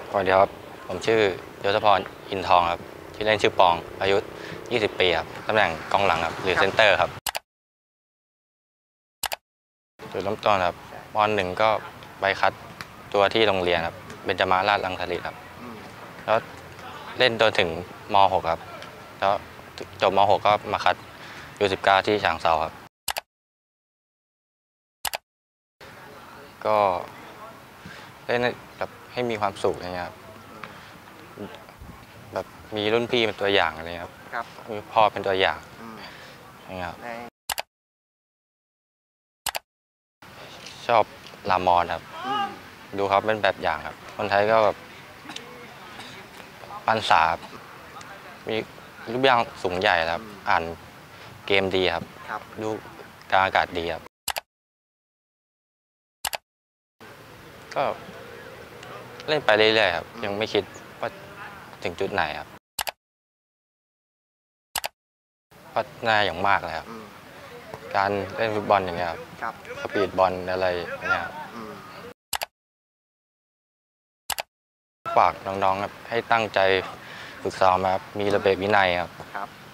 สวัสดีครับผมชื่อยศพรอินทองครับชื่อเล่นชื่อปองอายุ20 ปีครับตำแหน่งกองหลังครับหรือเซนเตอร์ครับจุดเริ่มต้นครับม.1ก็ไปคัดตัวที่โรงเรียนครับเบญจมาราชรังสฤษดิ์ครับแล้วเล่นจนถึงม.6ครับแล้วจบม.6ก็มาคัดU19ที่ฉางเทราครับก็เล่นแบบให้มีความสุขอย่างเงี้ยครับแบบมีรุ่นพี่เป็นตัวอย่างอะไรครับมีพ่อเป็นตัวอย่างอย่างเงี้ยครับชอบลามอนครับดูเขาเป็นแบบอย่างครับคนไทยก็แบบปันสามีรูปร่างสูงใหญ่ครับอ่านเกมดีครับดูกลางอากาศดีครับก็เล่นไปเรื่อยๆครับยังไม่คิดว่าถึงจุดไหนครับพัฒนาอย่างมากเลยครับการเล่นฟุตบอลอย่างเงี้ยครับสปีดบอลอะไรอย่างเงี้ยฝากน้องๆครับให้ตั้งใจฝึกซ้อมครับมีระเบียบวินัยครับ